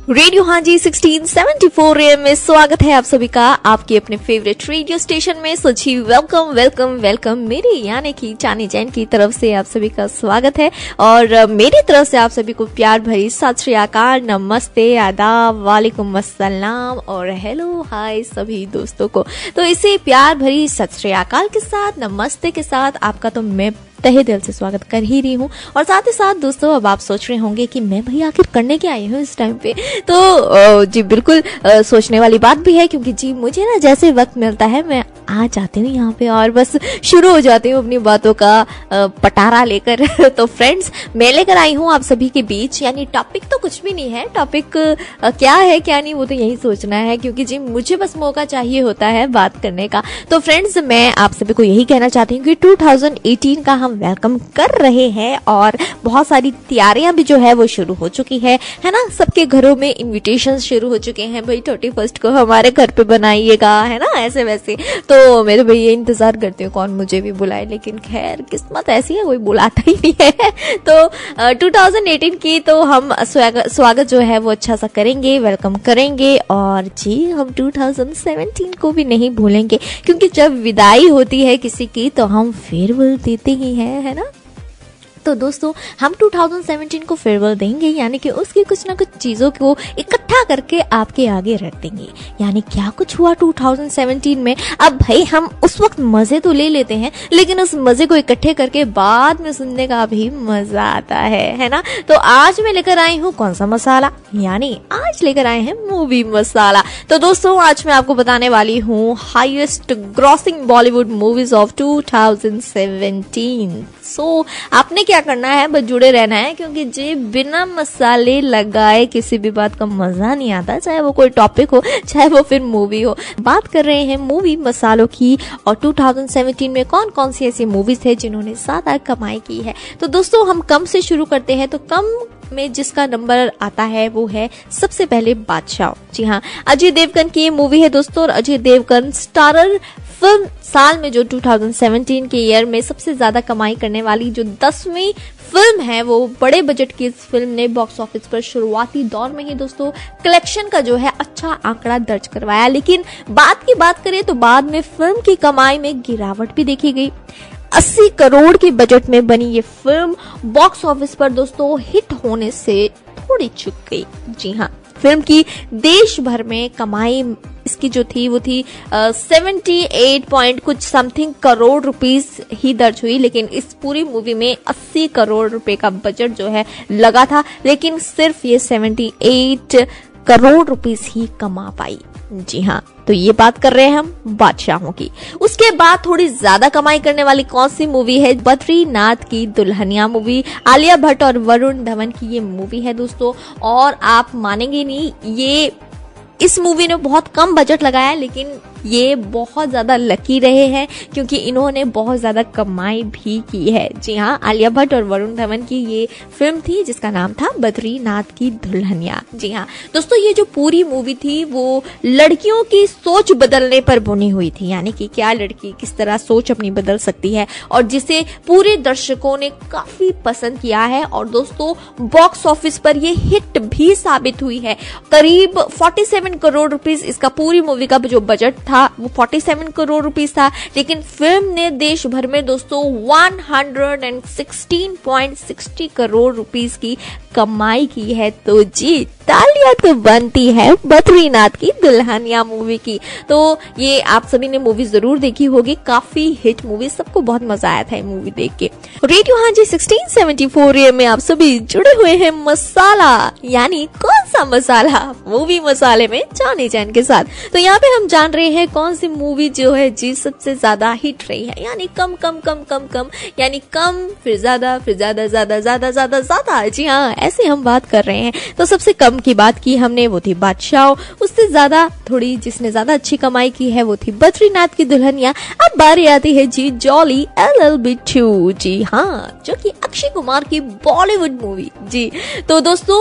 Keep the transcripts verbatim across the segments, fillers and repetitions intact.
Radio हाँ जी sixteen seventy four AM में स्वागत है आप सभी का आपके अपने फेवरेट रेडियो स्टेशन में। सो जी वेलकम वेलकम वेलकम मेरी यानी कि चानी जैन की तरफ से आप सभी का स्वागत है और मेरी तरफ से आप सभी को प्यार भरी सत श्री अकाल, नमस्ते, आदाब, वालेकुम अस्सलाम और हेलो हाय सभी दोस्तों को। तो इसे प्यार भरी सत श्री अकाल के साथ, नमस्ते के साथ आपका तो मैं तहे दिल से स्वागत कर ही रही हूँ। और साथ ही साथ दोस्तों अब आप सोच रहे होंगे कि मैं भाई आखिर करने के आई हूँ इस टाइम पे, तो जी बिल्कुल सोचने वाली बात भी है, क्योंकि जी मुझे ना जैसे वक्त मिलता है मैं आ जाती हूँ यहाँ पे और बस शुरू हो जाती हूँ अपनी बातों का पटारा लेकर। तो फ्रेंड्स मैं लेकर आई हूँ आप सभी के बीच, यानी टॉपिक तो कुछ भी नहीं है, टॉपिक क्या है क्या नहीं वो तो यही सोचना है, क्योंकि जी मुझे बस मौका चाहिए होता है बात करने का। तो फ्रेंड्स मैं आप सभी को यही कहना चाहती हूँ कि टू थाउजेंड एटीन का हम वेलकम कर रहे हैं और बहुत सारी तैयारियां भी जो है वो शुरू हो चुकी है है ना। सबके घरों में इनविटेशन शुरू हो चुके हैं, भाई थर्टी फर्स्ट को हमारे घर पे बनाइएगा, है ना, ऐसे वैसे। तो मेरे भाई ये इंतजार करते हो कौन मुझे भी बुलाए, लेकिन खैर किस्मत ऐसी है कोई बुलाता ही नहीं है। तो टू थाउजेंड एटीन की तो हम स्वागत स्वागत जो है वो अच्छा सा करेंगे, वेलकम करेंगे और जी हम टू थाउजेंड सेवेंटीन को भी नहीं भूलेंगे, क्योंकि जब विदाई होती है किसी की तो हम फेयरवेल देते ही हैं, है ना। तो दोस्तों हम टू थाउजेंड सेवेंटीन को फेयरवेल देंगे, यानी कि उसकी कुछ ना कुछ चीजों को इकट्ठा करके आपके आगे रख देंगे। यानी क्या कुछ हुआ टू थाउजेंड सेवेंटीन में, अब भाई हम उस वक्त मजे तो ले लेते हैं, लेकिन उस मजे को इकट्ठे करके बाद में सुनने का भी मजा आता है है ना। तो आज मैं लेकर आई हूँ कौन सा मसाला, यानी आज लेकर आए हैं मूवी मसाला। तो दोस्तों आज मैं आपको बताने वाली हूँ highest grossing Bollywood movies of two thousand seventeen. So आपने क्या करना है, बस जुड़े रहना है, क्योंकि जी बिना मसाले लगाए किसी भी बात का मजा नहीं आता, चाहे वो कोई टॉपिक हो चाहे वो फिर मूवी हो। बात कर रहे हैं मूवी मसालों की और टू थाउजेंड सेवेंटीन में कौन कौन सी ऐसी मूवीज है जिन्होंने ज्यादा कमाई की है। तो दोस्तों हम कम से शुरू करते हैं, तो कम में जिसका नंबर आता है वो है सबसे पहले बादशाह। जी हाँ, अजय देवगन की ये मूवी है दोस्तों, और अजय देवगन स्टारर फिल्म साल में जो टू थाउजेंड सेवेंटीन के ईयर में सबसे ज्यादा कमाई करने वाली जो दसवीं फिल्म है, वो बड़े बजट की इस फिल्म ने बॉक्स ऑफिस पर शुरुआती दौर में ही दोस्तों कलेक्शन का जो है अच्छा आंकड़ा दर्ज करवाया। लेकिन बात की बात करें तो बाद में फिल्म की कमाई में गिरावट भी देखी गई। अस्सी करोड़ के बजट में बनी ये फिल्म बॉक्स ऑफिस पर दोस्तों हिट होने से थोड़ी चूक गई। जी हाँ, फिल्म की देश भर में कमाई इसकी जो थी वो थी सेवेंटी एट पॉइंट कुछ समथिंग करोड़ रुपीस ही दर्ज हुई, लेकिन इस पूरी मूवी में अस्सी करोड़ रुपए का बजट जो है लगा था, लेकिन सिर्फ ये सेवेंटी एट करोड़ रुपीस ही कमा पाई। जी हाँ, तो ये बात कर रहे हैं हम बादशाहों की। उसके बाद थोड़ी ज्यादा कमाई करने वाली कौन सी मूवी है, बद्रीनाथ की दुल्हनिया मूवी। आलिया भट्ट और वरुण धवन की ये मूवी है दोस्तों, और आप मानेंगे नहीं, ये इस मूवी ने बहुत कम बजट लगाया, लेकिन ये बहुत ज्यादा लकी रहे हैं क्योंकि इन्होंने बहुत ज्यादा कमाई भी की है। जी हाँ, आलिया भट्ट और वरुण धवन की ये फिल्म थी जिसका नाम था बद्रीनाथ की दुल्हनिया। जी हाँ दोस्तों, ये जो पूरी मूवी थी वो लड़कियों की सोच बदलने पर बुनी हुई थी, यानी कि क्या लड़की किस तरह सोच अपनी बदल सकती है, और जिसे पूरे दर्शकों ने काफी पसंद किया है। और दोस्तों बॉक्स ऑफिस पर ये हिट भी साबित हुई है। करीब सैंतालीस करोड़ रुपीस इसका पूरी मूवी का जो बजट था वो सैंतालीस करोड़ रुपीस था, लेकिन फिल्म ने देश भर में दोस्तों एक सौ सोलह पॉइंट सिक्स शून्य करोड़ रुपीस की कमाई की है। तो जी तालियां तो बनती है बद्रीनाथ की दुल्हनिया मूवी की। तो ये आप सभी ने मूवी जरूर देखी होगी, काफी हिट मूवी, सबको बहुत मजा आया था ये मूवी देख के। रेडियो हाँ जी सिक्सटीन सेवेंटी फोर एएम में आप सभी जुड़े हुए हैं मसाला, यानी कौन सा मसाला, मूवी मसाले में जाने जैन के साथ। तो यहाँ पे हम जान रहे हैं कौन सी मूवी जो है जी सबसे ज्यादा हिट रही है, यानी कम कम कम कम कम यानी कम फिर ज्यादा फिर ज्यादा ज्यादा ज्यादा ज्यादा ज्यादा। जी हाँ, ऐसे हम बात कर रहे हैं। तो सबसे कम की बात की हमने वो थी बादशाह, उससे ज्यादा थोड़ी जिसने ज्यादा अच्छी कमाई की है वो थी बद्रीनाथ की दुल्हनिया। अब बारी आती है जी Jolly L L B two. जी हाँ, जो कि अक्षय कुमार की बॉलीवुड मूवी। जी तो दोस्तों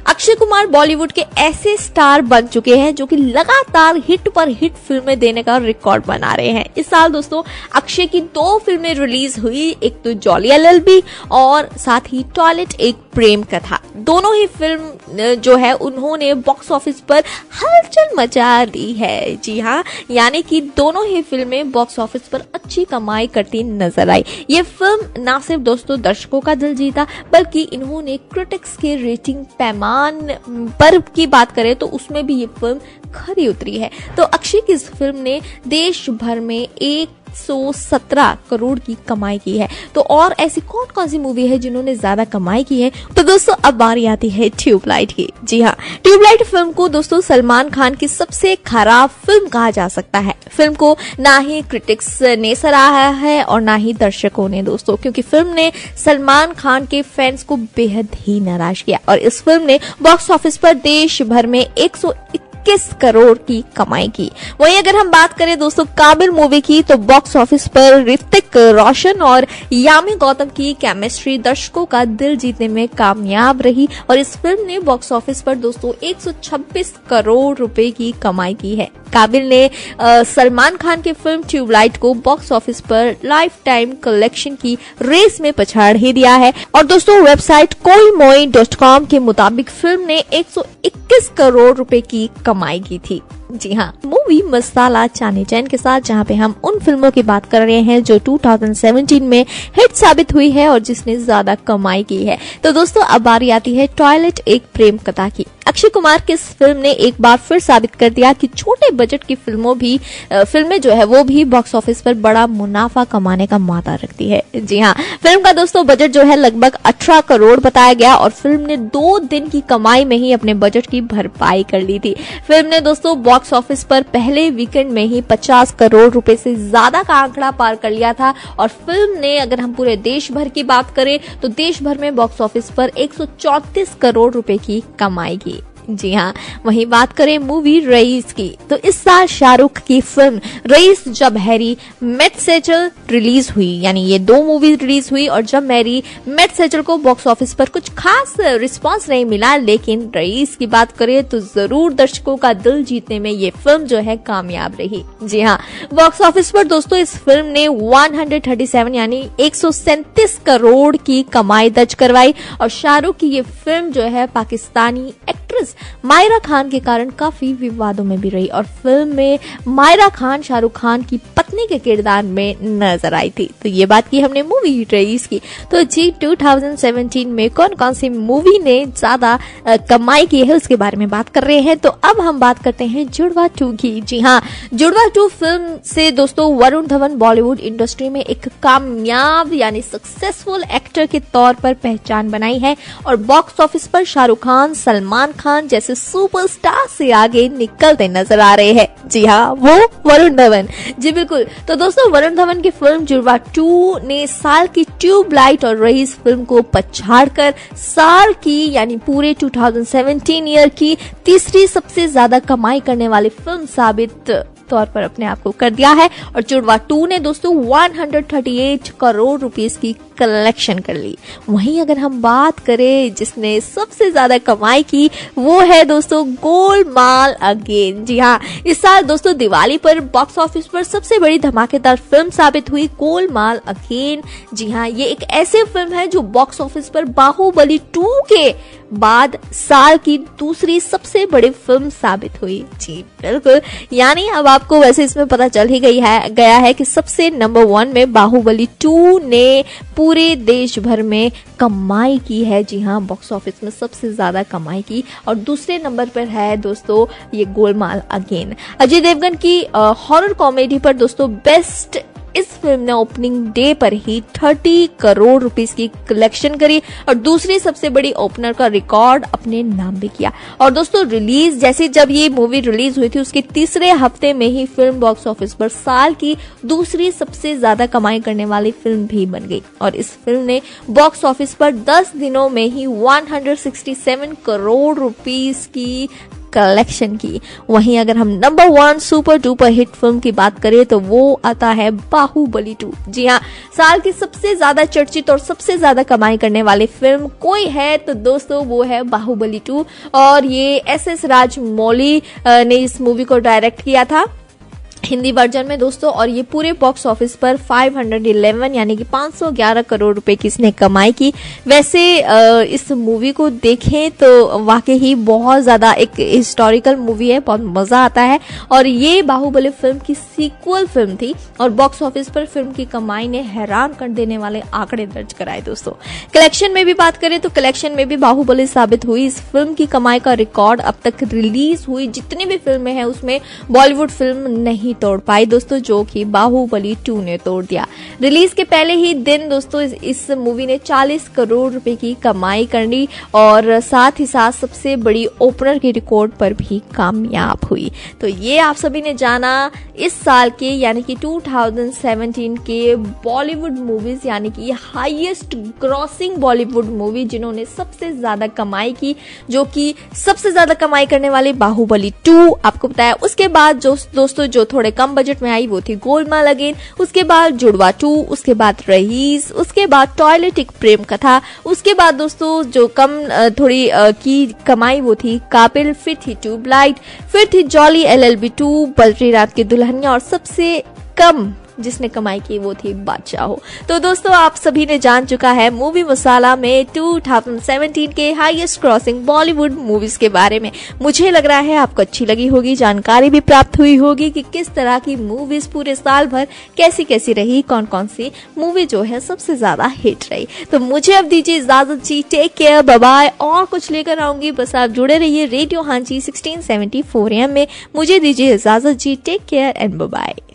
अक्षय कुमार बॉलीवुड के ऐसे स्टार बन चुके हैं जो कि लगातार हिट पर हिट फिल्में देने का रिकॉर्ड बना रहे हैं। इस साल दोस्तों अक्षय की दो फिल्में रिलीज हुई, एक तो जॉली एलएलबी और साथ ही टॉयलेट एक प्रेम कथा। दोनों ही फिल्म जो है उन्होंने बॉक्स ऑफिस पर हलचल मचा दी है। जी हाँ, यानी कि दोनों ही फिल्में बॉक्स ऑफिस पर अच्छी कमाई करती नजर आई। ये फिल्म ना सिर्फ दोस्तों दर्शकों का दिल जीता, बल्कि इन्होंने क्रिटिक्स के रेटिंग पैमान पर की बात करें तो उसमें भी ये फिल्म खरी उतरी है। तो अक्षय की इस फिल्म ने देश भर में एक सौ सत्रह करोड़ की कमाई की है। तो और ऐसी कौन कौन सी मूवी है जिन्होंने ज्यादा कमाई की है? तो दोस्तों अब बारी आती है ट्यूबलाइट की। जी हाँ, ट्यूबलाइट फिल्म को दोस्तों सलमान खान की सबसे खराब फिल्म कहा जा सकता है। फिल्म को ना ही क्रिटिक्स ने सराहा है और ना ही दर्शकों ने दोस्तों, क्योंकि फिल्म ने सलमान खान के फैंस को बेहद ही नाराज किया और इस फिल्म ने बॉक्स ऑफिस पर देश भर में एक सौ इक्कीस करोड़ की कमाई की। वहीं अगर हम बात करें दोस्तों काबिल मूवी की, तो बॉक्स ऑफिस पर ऋतिक रोशन और यामी गौतम की केमिस्ट्री दर्शकों का दिल जीतने में कामयाब रही और इस फिल्म ने बॉक्स ऑफिस पर दोस्तों एक सौ छब्बीस करोड़ रुपए की कमाई की है। काबिल ने सलमान खान की फिल्म ट्यूबलाइट को बॉक्स ऑफिस पर लाइफ टाइम कलेक्शन की रेस में पछाड़ ही दिया है और दोस्तों वेबसाइट कोई मोई डॉट कॉम के मुताबिक फिल्म ने एक सौ इक्कीस करोड़ रुपए की कमाई की थी। जी हाँ, मूवी मसाला चानी चैन के साथ, जहाँ पे हम उन फिल्मों की बात कर रहे हैं जो दो हज़ार सत्रह में हिट साबित हुई है और जिसने ज्यादा कमाई की है। तो दोस्तों अब बारी आती है टॉयलेट एक प्रेम कथा की। अक्षय कुमार की इस फिल्म ने एक बार फिर साबित कर दिया कि छोटे बजट की फिल्मों भी फिल्में जो है वो भी बॉक्स ऑफिस पर बड़ा मुनाफा कमाने का मादा रखती है। जी हाँ, फिल्म का दोस्तों बजट जो है लगभग अठारह करोड़ बताया गया और फिल्म ने दो दिन की कमाई में ही अपने बजट की भरपाई कर ली थी। फिल्म ने दोस्तों बॉक्स ऑफिस पर पहले वीकेंड में ही पचास करोड़ रुपए से ज्यादा का आंकड़ा पार कर लिया था और फिल्म ने अगर हम पूरे देश भर की बात करें तो देश भर में बॉक्स ऑफिस पर एक सौ चौंतीस करोड़ रुपए की कमाई की। जी हाँ, वहीं बात करें मूवी रईस की, तो इस साल शाहरुख की फिल्म रईस जब हैरी मेट सेजल रिलीज हुई, यानी ये दो मूवी रिलीज हुई और जब मैरी मेट सेजल को बॉक्स ऑफिस पर कुछ खास रिस्पांस नहीं मिला, लेकिन रईस की बात करें तो जरूर दर्शकों का दिल जीतने में ये फिल्म जो है कामयाब रही। जी हाँ, बॉक्स ऑफिस पर दोस्तों इस फिल्म ने एक सौ सैंतीस यानी एक सौ सैंतीस करोड़ की कमाई दर्ज करवाई और शाहरुख की ये फिल्म जो है पाकिस्तानी एक्ट्रेस मायरा खान के कारण काफी विवादों में भी रही और फिल्म में मायरा खान शाहरुख खान की पत्नी के किरदार में नजर आई थी। तो ये बात की हमने मूवी रईस की। तो जी दो हज़ार सत्रह में कौन कौन सी मूवी ने ज्यादा कमाई की है उसके बारे में बात कर रहे हैं। तो अब हम बात करते हैं जुड़वा टू की। जी हाँ, जुड़वा टू फिल्म से दोस्तों वरुण धवन बॉलीवुड इंडस्ट्री में एक कामयाब यानी सक्सेसफुल एक्टर के तौर पर पहचान बनाई है और बॉक्स ऑफिस पर शाहरुख खान, सलमान खान जैसे सुपरस्टार से आगे निकलते नजर आ रहे हैं। जी हाँ, वो वरुण धवन। जी बिल्कुल। तो दोस्तों वरुण धवन की फिल्म जुड़वा टू ने साल की ट्यूबलाइट और रईस फिल्म को पछाड़कर साल की यानी पूरे दो हज़ार सत्रह ईयर की तीसरी सबसे ज्यादा कमाई करने वाली फिल्म साबित तौर पर अपने आप को कर दिया है और जुड़वा टू ने दोस्तों एक सौ अड़तीस करोड़ रुपीस की कलेक्शन कर ली। वहीं अगर हम बात करें जिसने सबसे ज्यादा कमाई की वो है दोस्तों गोलमाल अगेन। जी हाँ, इस साल दोस्तों दिवाली पर बॉक्स ऑफिस पर सबसे बड़ी धमाकेदार फिल्म साबित हुई गोलमाल अगेन। जी हाँ, ये एक ऐसी फिल्म है जो बॉक्स ऑफिस पर बाहुबली टू के बाद साल की दूसरी सबसे बड़ी फिल्म साबित हुई। जी बिल्कुल, यानी अब आपको वैसे इसमें पता चल ही गई है गया है कि सबसे नंबर वन में बाहुबली टू ने पूरे देश भर में कमाई की है। जी हाँ, बॉक्स ऑफिस में सबसे ज्यादा कमाई की और दूसरे नंबर पर है दोस्तों ये गोलमाल अगेन। अजय देवगन की हॉरर कॉमेडी पर दोस्तों बेस्ट इस फिल्म ने ओपनिंग डे पर ही तीस करोड़ रुपीस की कलेक्शन करी और दूसरी सबसे बड़ी ओपनर का रिकॉर्ड अपने नाम भी किया। और दोस्तों रिलीज जैसे जब ये मूवी रिलीज हुई थी उसके तीसरे हफ्ते में ही फिल्म बॉक्स ऑफिस पर साल की दूसरी सबसे ज्यादा कमाई करने वाली फिल्म भी बन गई और इस फिल्म ने बॉक्स ऑफिस पर दस दिनों में ही एक सौ सरसठ करोड़ रुपीस की कलेक्शन की। वहीं अगर हम number one super duper hit फिल्म की बात करें तो वो आता है बाहुबली टू। जी हाँ, साल की सबसे ज्यादा चर्चित और सबसे ज्यादा कमाई करने वाली फिल्म कोई है तो दोस्तों वो है बाहुबली टू। और ये एस एस राजमौली ने इस मूवी को डायरेक्ट किया था हिंदी वर्जन में दोस्तों। और ये पूरे बॉक्स ऑफिस पर पाँच सौ ग्यारह यानी कि पाँच सौ ग्यारह करोड़ रुपए की इसने कमाई की। वैसे इस मूवी को देखें तो वाकई ही बहुत ज्यादा एक हिस्टोरिकल मूवी है, बहुत मजा आता है। और ये बाहुबली फिल्म की सीक्वल फिल्म थी और बॉक्स ऑफिस पर फिल्म की कमाई ने हैरान कर देने वाले आंकड़े दर्ज कराए दोस्तों। कलेक्शन में भी बात करें तो कलेक्शन में भी बाहुबली साबित हुई इस फिल्म की कमाई का रिकॉर्ड। अब तक रिलीज हुई जितनी भी फिल्में हैं उसमें बॉलीवुड फिल्म नहीं तोड़ पाई दोस्तों, जो कि बाहुबली टू ने तोड़ दिया। रिलीज के पहले ही दिन दोस्तों इस, इस मूवी ने चालीस करोड़ रुपए की कमाई कर ली और साथ ही साथ सबसे बड़ी ओपनर के रिकॉर्ड पर भी कामयाब हुई। तो ये आप सभी ने जाना इस साल के यानी कि दो हज़ार सत्रह के बॉलीवुड मूवीज यानी कि हाईएस्ट ग्रॉसिंग बॉलीवुड मूवी जिन्होंने सबसे ज्यादा कमाई की, जो कि सबसे ज्यादा कमाई करने वाली बाहुबली टू आपको बताया। उसके बाद जो दोस्तों जो थोड़े कम बजट में आई वो थी गोलमाल अगेन, उसके बाद जुड़वा टू, उसके बाद रईस, उसके बाद टॉयलेट एक प्रेम कथा, उसके बाद दोस्तों जो कम थोड़ी की कमाई वो थी काबिल, फिर थी ट्यूबलाइट, फिर थी जॉली एलएलबी टू, बद्री रात की दुल्हनिया और सबसे कम जिसने कमाई की वो थी बादशाह। तो दोस्तों आप सभी ने जान चुका है मूवी मसाला में दो हज़ार सत्रह के हाईएस्ट क्रॉसिंग बॉलीवुड मूवीज के बारे में। मुझे लग रहा है आपको अच्छी लगी होगी, जानकारी भी प्राप्त हुई होगी कि किस तरह की मूवीज पूरे साल भर कैसी कैसी रही, कौन कौन सी मूवी जो है सबसे ज्यादा हिट रही। तो मुझे अब दीजिए इजाजत जी, टेक केयर, बाय बाय। और कुछ लेकर आऊंगी, बस आप जुड़े रहिए रेडियो हांची सोलह सौ चौहत्तर एएम में। मुझे दीजिए इजाजत जी, take care and bye bye.